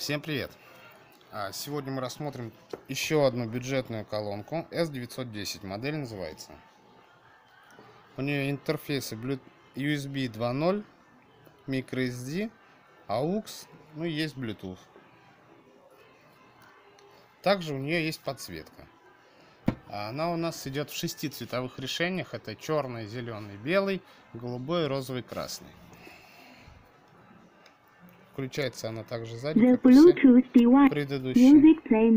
Всем привет! Сегодня мы рассмотрим еще одну бюджетную колонку S910. Модель называется. У нее интерфейсы USB 2.0, microSD, AUX, ну и есть Bluetooth. Также у нее есть подсветка. Она у нас идет в 6 цветовых решениях. Это черный, зеленый, белый, голубой, розовый, красный. Включается она также сзади, как и все предыдущие.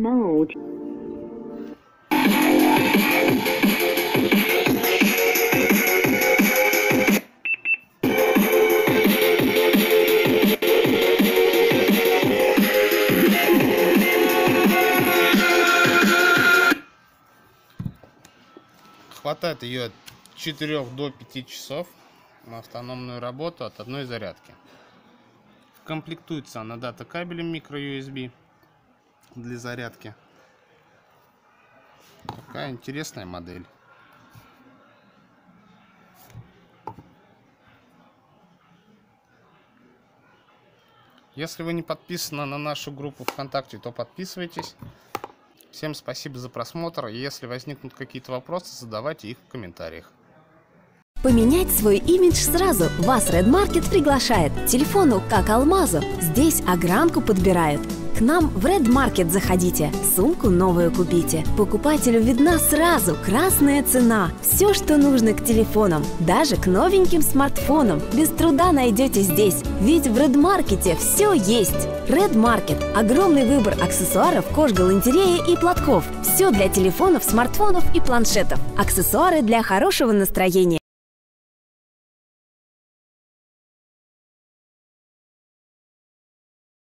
Хватает ее от 4 до 5 часов на автономную работу от одной зарядки. Комплектуется она дата-кабелем microUSB для зарядки. Такая интересная модель. Если вы не подписаны на нашу группу ВКонтакте, то подписывайтесь. Всем спасибо за просмотр. И если возникнут какие-то вопросы, задавайте их в комментариях. Поменять свой имидж сразу вас Red Market приглашает. Телефону как алмазу. Здесь огранку подбирают. К нам в Red Market заходите, сумку новую купите. Покупателю видна сразу красная цена. Все, что нужно к телефонам, даже к новеньким смартфонам, без труда найдете здесь. Ведь в Red Market все есть. Red Market – огромный выбор аксессуаров, кожгалантереи и платков. Все для телефонов, смартфонов и планшетов. Аксессуары для хорошего настроения.